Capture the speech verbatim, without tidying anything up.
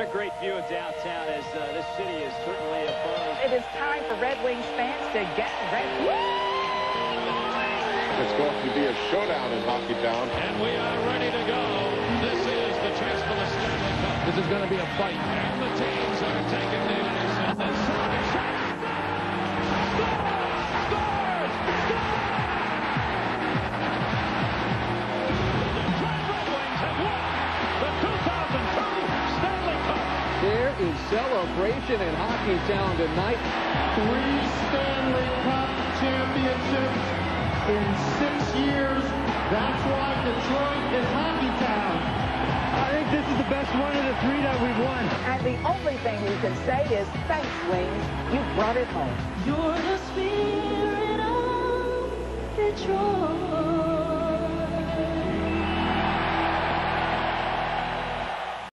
a great view of downtown as uh, this city is certainly a buzz. It is time for Red Wings fans to get ready. It's going to be a showdown in Hockey Town. And we are ready to go. This is the chance for the Stanley Cup. This is going to be a fight. And the teams are taking the ice. And the shot, shot, scores! Scores! The Detroit Red Wings have won the two thousand two Stanley Cup. There is celebration in Hockey Town tonight. Three Stanley Cup championships in six years. That's why Detroit is Hockey Town. I think this is the best one of the three that we've won. And the only thing we can say is thanks, Wings. You brought it home. You're the spirit of Detroit.